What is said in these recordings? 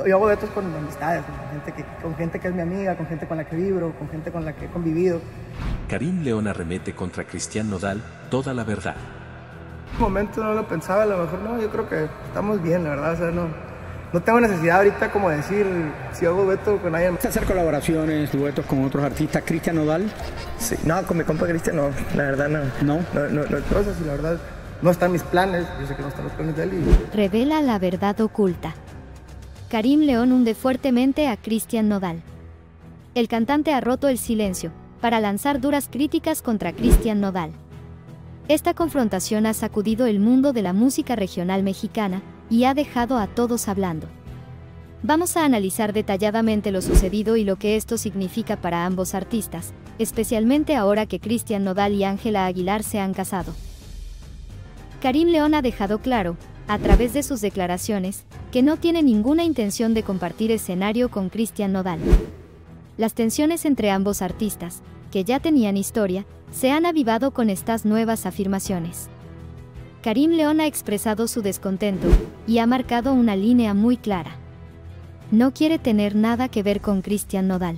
Yo hago duetos con amistades, con gente que es mi amiga, con gente con la que vibro, con gente con la que he convivido. Karim León arremete contra Cristian Nodal, toda la verdad. En un momento no lo pensaba, a lo mejor no, yo creo que estamos bien, la verdad, o sea, no tengo necesidad ahorita como decir si hago dueto con alguien. ¿Hacer colaboraciones, duetos con otros artistas? ¿Cristian Nodal? Sí, no, con mi compa Cristian no, la verdad no. ¿No? No, cosas y la verdad no están mis planes, yo sé que no están los planes de él. Revela la verdad oculta. Karim León hunde fuertemente a Cristian Nodal. El cantante ha roto el silencio para lanzar duras críticas contra Cristian Nodal. Esta confrontación ha sacudido el mundo de la música regional mexicana y ha dejado a todos hablando. Vamos a analizar detalladamente lo sucedido y lo que esto significa para ambos artistas, especialmente ahora que Cristian Nodal y Ángela Aguilar se han casado. Karim León ha dejado claro, a través de sus declaraciones, que no tiene ninguna intención de compartir escenario con Cristian Nodal. Las tensiones entre ambos artistas, que ya tenían historia, se han avivado con estas nuevas afirmaciones. Karim León ha expresado su descontento y ha marcado una línea muy clara. No quiere tener nada que ver con Cristian Nodal.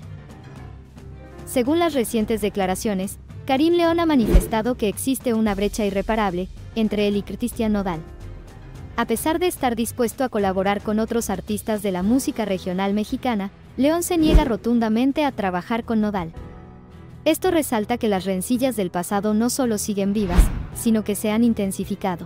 Según las recientes declaraciones, Karim León ha manifestado que existe una brecha irreparable entre él y Cristian Nodal. A pesar de estar dispuesto a colaborar con otros artistas de la música regional mexicana, León se niega rotundamente a trabajar con Nodal. Esto resalta que las rencillas del pasado no solo siguen vivas, sino que se han intensificado.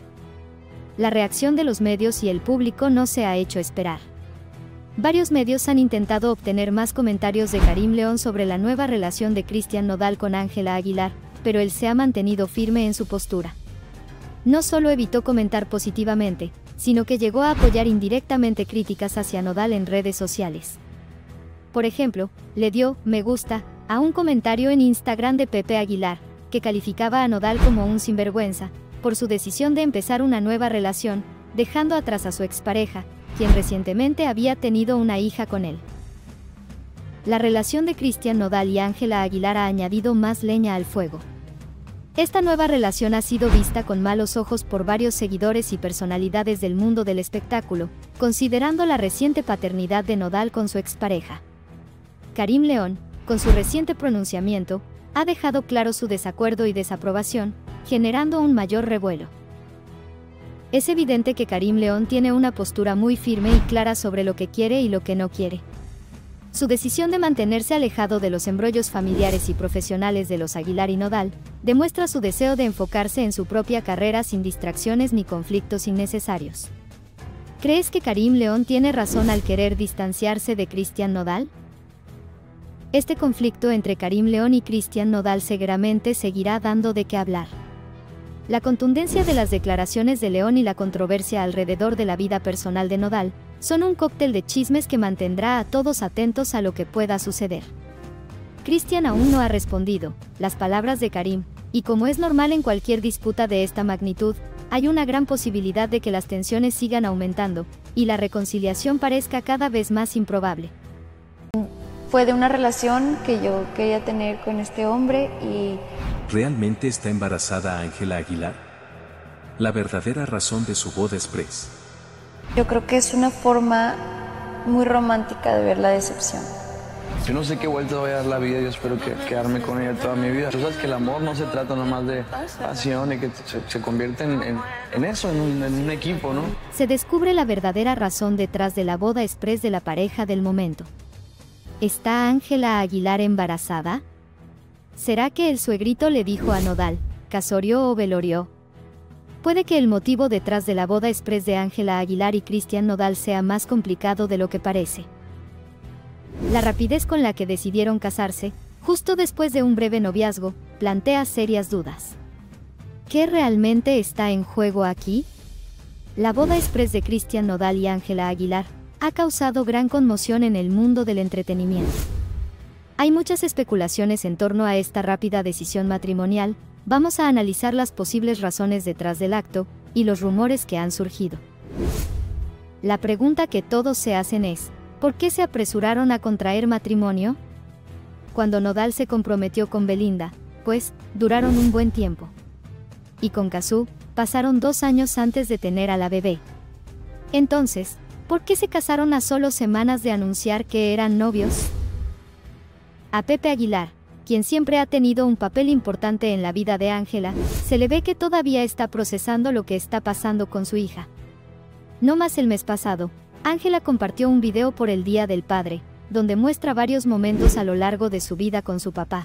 La reacción de los medios y el público no se ha hecho esperar. Varios medios han intentado obtener más comentarios de Karim León sobre la nueva relación de Cristian Nodal con Ángela Aguilar, pero él se ha mantenido firme en su postura. No solo evitó comentar positivamente, sino que llegó a apoyar indirectamente críticas hacia Nodal en redes sociales. Por ejemplo, le dio "me gusta" a un comentario en Instagram de Pepe Aguilar, que calificaba a Nodal como un sinvergüenza, por su decisión de empezar una nueva relación, dejando atrás a su expareja, quien recientemente había tenido una hija con él. La relación de Cristian Nodal y Ángela Aguilar ha añadido más leña al fuego. Esta nueva relación ha sido vista con malos ojos por varios seguidores y personalidades del mundo del espectáculo, considerando la reciente paternidad de Nodal con su expareja. Karim León, con su reciente pronunciamiento, ha dejado claro su desacuerdo y desaprobación, generando un mayor revuelo. Es evidente que Karim León tiene una postura muy firme y clara sobre lo que quiere y lo que no quiere. Su decisión de mantenerse alejado de los embrollos familiares y profesionales de los Aguilar y Nodal, demuestra su deseo de enfocarse en su propia carrera sin distracciones ni conflictos innecesarios. ¿Crees que Karim León tiene razón al querer distanciarse de Cristian Nodal? Este conflicto entre Karim León y Cristian Nodal seguramente seguirá dando de qué hablar. La contundencia de las declaraciones de León y la controversia alrededor de la vida personal de Nodal son un cóctel de chismes que mantendrá a todos atentos a lo que pueda suceder. Cristian aún no ha respondido las palabras de Karim, y como es normal en cualquier disputa de esta magnitud, hay una gran posibilidad de que las tensiones sigan aumentando, y la reconciliación parezca cada vez más improbable. Fue de una relación que yo quería tener con este hombre y... ¿Realmente está embarazada Ángela Aguilar? La verdadera razón de su boda express. Yo creo que es una forma muy romántica de ver la decepción. Yo no sé qué vuelta voy a dar la vida, yo espero quedarme con ella toda mi vida. Tú sabes que el amor no se trata nomás de pasión y que se convierte en eso, en un equipo, ¿no? Se descubre la verdadera razón detrás de la boda express de la pareja del momento. ¿Está Ángela Aguilar embarazada? ¿Será que el suegrito le dijo a Nodal, casorio o velorio? Puede que el motivo detrás de la boda express de Ángela Aguilar y Cristian Nodal sea más complicado de lo que parece. La rapidez con la que decidieron casarse, justo después de un breve noviazgo, plantea serias dudas. ¿Qué realmente está en juego aquí? La boda express de Cristian Nodal y Ángela Aguilar ha causado gran conmoción en el mundo del entretenimiento. Hay muchas especulaciones en torno a esta rápida decisión matrimonial. Vamos a analizar las posibles razones detrás del acto y los rumores que han surgido. La pregunta que todos se hacen es, ¿por qué se apresuraron a contraer matrimonio? Cuando Nodal se comprometió con Belinda, pues, duraron un buen tiempo. Y con Cazzu, pasaron 2 años antes de tener a la bebé. Entonces, ¿Por qué se casaron a solo semanas de anunciar que eran novios? A Pepe Aguilar, quien siempre ha tenido un papel importante en la vida de Ángela, se le ve que todavía está procesando lo que está pasando con su hija. No más el mes pasado, Ángela compartió un video por el Día del Padre, donde muestra varios momentos a lo largo de su vida con su papá.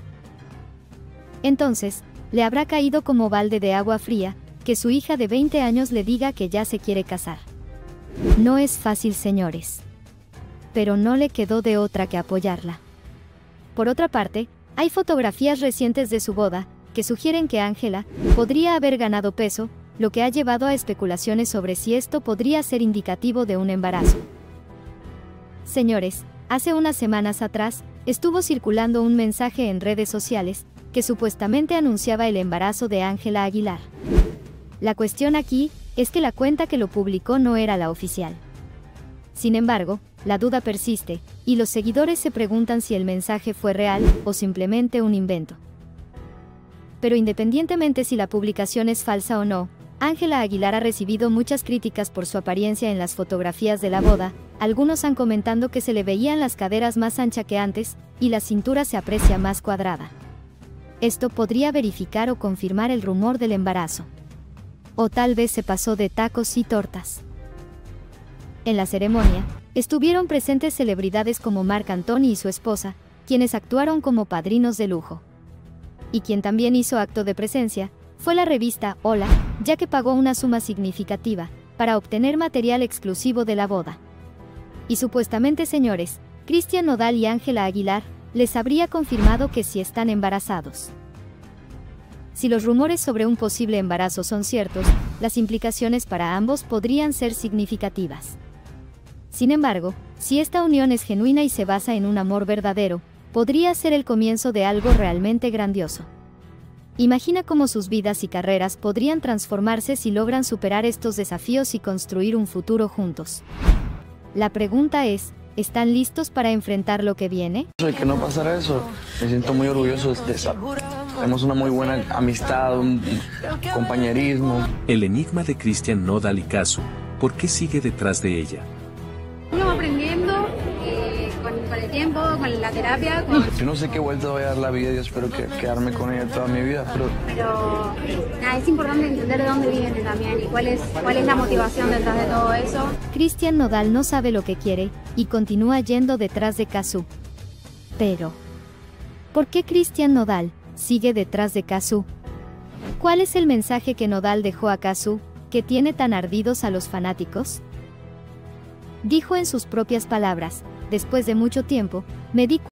Entonces, le habrá caído como balde de agua fría, que su hija de 20 años le diga que ya se quiere casar. No es fácil, señores. Pero no le quedó de otra que apoyarla. Por otra parte, hay fotografías recientes de su boda, que sugieren que Ángela podría haber ganado peso, lo que ha llevado a especulaciones sobre si esto podría ser indicativo de un embarazo. Señores, hace unas semanas atrás, estuvo circulando un mensaje en redes sociales, que supuestamente anunciaba el embarazo de Ángela Aguilar. La cuestión aquí, es que la cuenta que lo publicó no era la oficial. Sin embargo, la duda persiste, y los seguidores se preguntan si el mensaje fue real, o simplemente un invento. Pero independientemente si la publicación es falsa o no, Ángela Aguilar ha recibido muchas críticas por su apariencia en las fotografías de la boda. Algunos han comentado que se le veían las caderas más anchas que antes, y la cintura se aprecia más cuadrada. Esto podría verificar o confirmar el rumor del embarazo. O tal vez se pasó de tacos y tortas. En la ceremonia, estuvieron presentes celebridades como Marc Anthony y su esposa, quienes actuaron como padrinos de lujo. Y quien también hizo acto de presencia, fue la revista Hola, ya que pagó una suma significativa, para obtener material exclusivo de la boda. Y supuestamente, señores, Cristian Nodal y Ángela Aguilar, les habría confirmado que sí están embarazados. Si los rumores sobre un posible embarazo son ciertos, las implicaciones para ambos podrían ser significativas. Sin embargo, si esta unión es genuina y se basa en un amor verdadero, podría ser el comienzo de algo realmente grandioso. Imagina cómo sus vidas y carreras podrían transformarse si logran superar estos desafíos y construir un futuro juntos. La pregunta es, ¿están listos para enfrentar lo que viene? De que no pasara eso, me siento muy orgulloso de eso. Tenemos una muy buena amistad, un compañerismo. El enigma de Cristian Nodal y Casu, ¿por qué sigue detrás de ella? Estamos aprendiendo con el tiempo, con la terapia. Yo no sé qué vuelta voy a dar la vida y espero quedarme con ella toda mi vida. Pero nada, es importante entender de dónde viene también y cuál es la motivación detrás de todo eso. Cristian Nodal no sabe lo que quiere, y continúa yendo detrás de Casu. Pero, ¿por qué Cristian Nodal sigue detrás de Casu? ¿Cuál es el mensaje que Nodal dejó a Casu, que tiene tan ardidos a los fanáticos? Dijo en sus propias palabras, después de mucho tiempo, me di